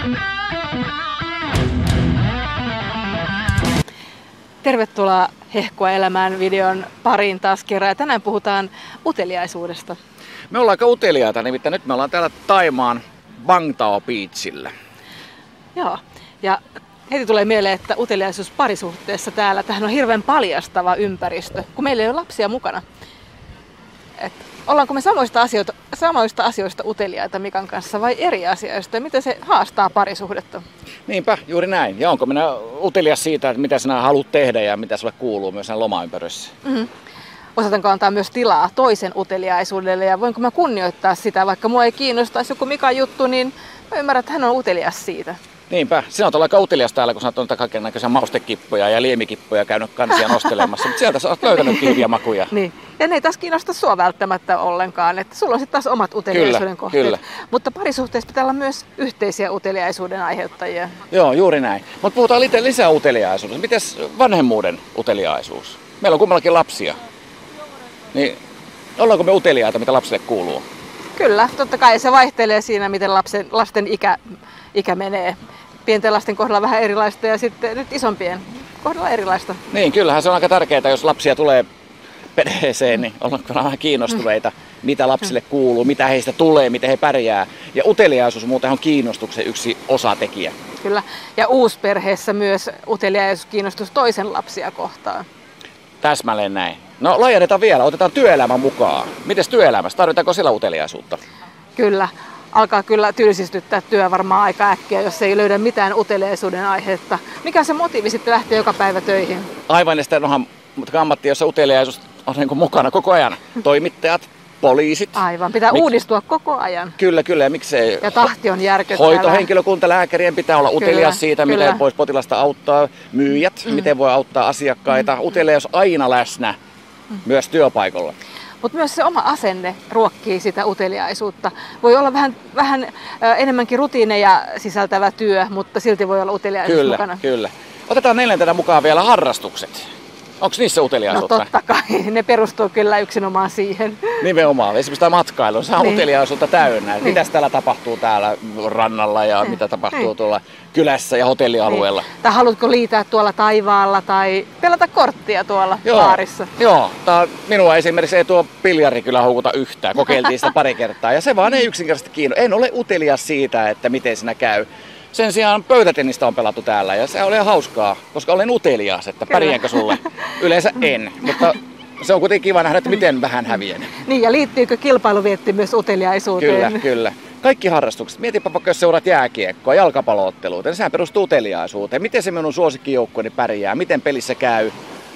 Tervetuloa Hehkua elämään videon pariin taas kerran. Ja tänään puhutaan uteliaisuudesta. Me ollaan aika uteliaita, nimittäin nyt me ollaan täällä Thaimaan Vang Tao Beachillä. Joo, ja heti tulee mieleen, että uteliaisuus parisuhteessa täällä, tämähän on hirveän paljastava ympäristö, kun meillä ei ole lapsia mukana. Ollaanko me samoista asioista uteliaita Mikan kanssa vai eri asioista? Miten se haastaa parisuhdetta? Niinpä, juuri näin. Ja onko minä utelias siitä, että mitä sinä haluat tehdä ja mitä sulle kuuluu myös lomaympäröissä? Mm-hmm. Osatanko antaa myös tilaa toisen uteliaisuudelle ja voinko mä kunnioittaa sitä, vaikka mua ei kiinnostaisi joku Mikan juttu, niin mä ymmärrän, että hän on utelias siitä. Niinpä. Sinä olet aika utelias täällä, kun sinä olet kaikennäköisiä maustekippoja ja liemikippoja käynyt kansia nostelemassa, mutta sieltä sä olet löytänyt hyviä makuja. Niin. Ja ne ei taas kiinnosta sua välttämättä ollenkaan, että sulla on sitten taas omat uteliaisuuden kohteet. Kyllä. Mutta parisuhteessa pitää olla myös yhteisiä uteliaisuuden aiheuttajia. Joo, juuri näin. Mutta puhutaan lisää uteliaisuudesta. Mites vanhemmuuden uteliaisuus? Meillä on kummallakin lapsia. Niin ollaanko me uteliaita, mitä lapsille kuuluu? Kyllä, totta kai se vaihtelee siinä, miten lasten ikä menee. Pienten lasten kohdalla vähän erilaista ja sitten nyt isompien kohdalla erilaista. Niin, kyllähän se on aika tärkeää, jos lapsia tulee perheeseen, niin ollaanko vähän kiinnostuneita, mitä lapsille kuuluu, mitä heistä tulee, miten he pärjää. Ja uteliaisuus muuten on kiinnostuksen yksi osatekijä. Kyllä, ja uusperheessä myös uteliaisuus kiinnostus toisen lapsia kohtaan. Täsmälleen näin. No laajennetaan vielä, otetaan työelämä mukaan. Mites työelämässä? Tarvitaanko siellä uteliaisuutta? Kyllä. Alkaa kyllä tylsistyttää työ varmaan aika äkkiä, jos ei löydä mitään uteliaisuuden aihetta. Mikä on se motiivi sitten lähteä joka päivä töihin? Aivan, ja sitten onhan ammatti, jossa uteliaisuus on niin kuin mukana koko ajan. Toimittajat, poliisit. Aivan, pitää uudistua koko ajan. Kyllä, ja miksei. Ja tahti on järkyttävää. Hoitohenkilökunta, lääkärien pitää olla utelias siitä, miten voisi potilasta auttaa. Myyjät, miten voi auttaa asiakkaita. Uteliaisuus aina läsnä myös työpaikalla. Mutta myös se oma asenne ruokkii sitä uteliaisuutta. Voi olla vähän enemmänkin rutiineja sisältävä työ, mutta silti voi olla uteliaisuus mukana. Kyllä. Otetaan neljäntenä mukaan vielä harrastukset. Onko niissä uteliaisuutta? No totta kai, ne perustuu kyllä yksinomaan siihen. Nimenomaan, esimerkiksi tämä matkailu, se on uteliaisuutta täynnä. Niin. Mitäs täällä tapahtuu täällä rannalla ja mitä tapahtuu tuolla kylässä ja hotellialueella? Niin. Tai haluatko liitää tuolla taivaalla tai pelata korttia tuolla baarissa? Joo, minua esimerkiksi ei tuo biljari kyllä houkuta yhtään. Kokeiltiin sitä pari kertaa ja se vaan ei yksinkertaisesti kiinnosta. En ole utelias siitä, että miten siinä käy. Sen sijaan pöytätennistä on pelattu täällä ja se oli ihan hauskaa, koska olen utelias, että pärjäänkö sulle. Yleensä en, mutta se on kuitenkin kiva nähdä, että miten vähän häviän. Niin, ja liittyykö kilpailuvietti myös uteliaisuuteen? Kyllä. Kaikki harrastukset. Mietipä vaikka, jos seuraat jääkiekkoa, jalkapallo-otteluita, niin sehän perustuu uteliaisuuteen. Miten se minun suosikkijoukkueeni pärjää, miten pelissä käy.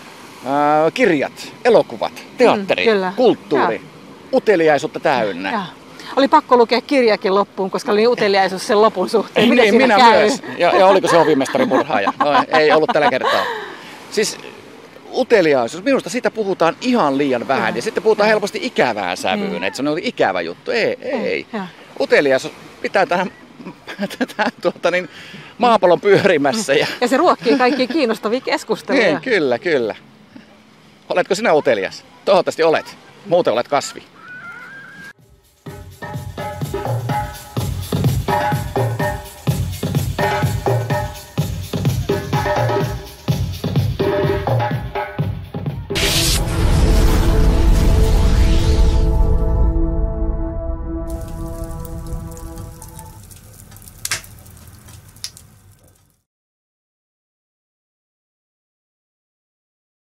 Kirjat, elokuvat, teatteri, kulttuuri, uteliaisuutta täynnä. Ja. Oli pakko lukea kirjakin loppuun, koska oli uteliaisuus sen lopun suhteen. Niin, minä käy? Myös. Ja oliko se hovimestari murhaaja? No, ei ollut tällä kertaa. Siis uteliaisuus, minusta siitä puhutaan ihan liian vähän. Ja sitten puhutaan helposti ikävään sävyyn, että se on ikävä juttu. Ei. Uteliaisuus pitää tähän maapallon pyörimässä. Ja se ruokkii kaikkia kiinnostavia keskusteluja. Niin, kyllä. Oletko sinä utelias? Toivottavasti olet. Muuten olet kasvi.